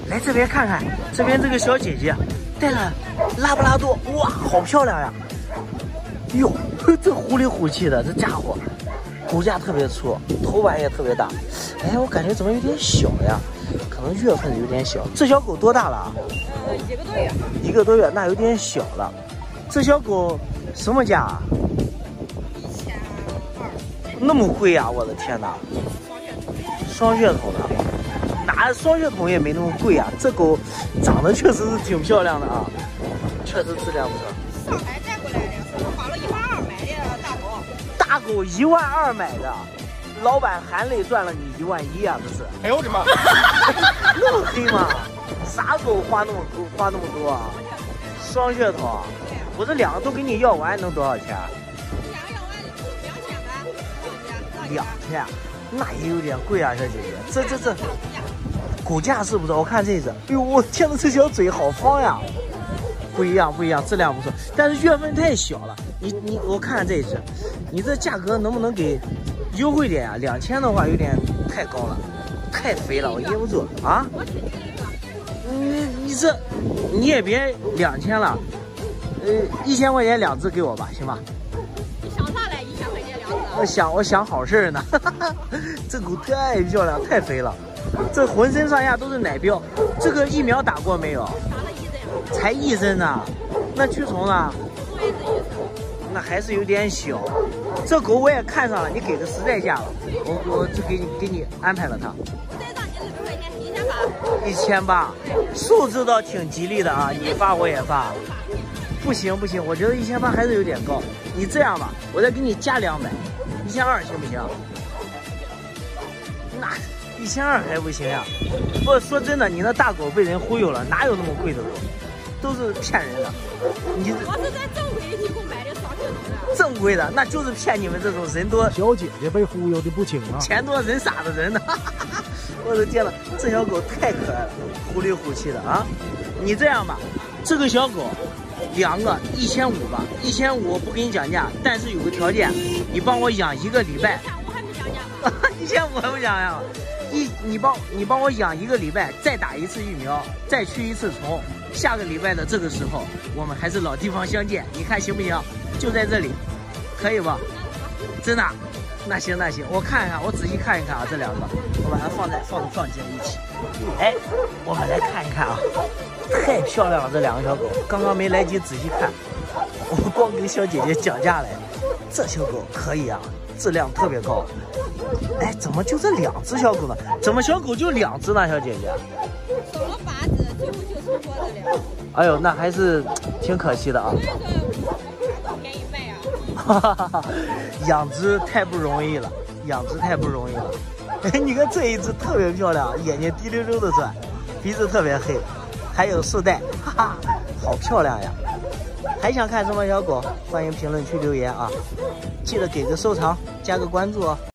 来这边看看，这边这个小姐姐带了拉布拉多，哇，好漂亮呀！哟，这虎里虎气的，这家伙骨架特别粗，头板也特别大。哎，我感觉怎么有点小呀？可能月份有点小。这小狗多大了啊 ？1个多月。 1个多月，那有点小了。这小狗什么价啊？1200。那么贵呀！我的天哪！双血统的，哪双血统也没那么贵啊。这狗长得确实是挺漂亮的啊，确实质量不错。 上海带过来的，我花了12000买的大狗。 大狗12000买的，老板含泪赚了你11000啊！这是。 哎呦我的妈！ 那么黑吗？啥狗花那么多啊？双血统，我这2个都给你要完，能多少钱 ？2个要完2000吧。 2000，那也有点贵啊，小姐姐。这骨架是不是？我看这只，哎呦，我天哪，这条嘴好方呀！不一样，质量不错，但是月份太小了。我看看这一只，你这价格能不能给优惠点啊？2000的话有点太高了，太肥了，我捏不住啊。你也别2000了，1000块钱2只给我吧，行吧？ 你想啥嘞？1000块钱2只？ 我想好事儿呢。这狗太漂亮，太肥了，这浑身上下都是奶膘。这个疫苗打过没有？ 打了1针。 才1针呢，那驱虫呢？ 我也是1针。 那还是有点小。这狗我也看上了，你给个实在价了，我就给你安排了它。 再让你200块钱，1800。 1800，数字倒挺吉利的啊，你发我也发。不行，我觉得1800还是有点高。你这样吧，我再给你加200，1200行不行？那1200还不行呀？不，说真的，你那大狗被人忽悠了，哪有那么贵的狗？都是骗人的。 我是在正规地库买的双血统的。 正规的，那就是骗你们这种人多小姐姐被忽悠的不轻啊， 钱多人傻的人呢。我的天呐，这小狗太可爱了，虎里虎气的啊！你这样吧，这个小狗2个1500吧，1500不给你讲价，但是有个条件，你帮我养1个礼拜。 1500还不讲价吗 ？1500还不讲价吗？你帮我养1个礼拜，再打1次疫苗，再驱1次虫。下个礼拜的这个时候，我们还是老地方相见，你看行不行？就在这里，可以吧？真的？那行，我看一看，我仔细看一看啊，这2个，我把它放进一起。哎，我们来看一看啊，太漂亮了，这2个小狗，刚刚没来及仔细看，我光给小姐姐讲价来。这小狗可以啊，质量特别高。哎，怎么就这2只小狗呢？怎么小狗就2只呢，小姐姐？ 收了8只，最后就剩活着了。 哎呦，那还是挺可惜的啊。 便宜卖啊！ 哈哈哈，养殖太不容易了。哎，你看这一只特别漂亮，眼睛滴溜溜的转，鼻子特别黑，还有束带，哈哈，好漂亮呀！还想看什么小狗？欢迎评论区留言啊！记得给个收藏，加个关注哦。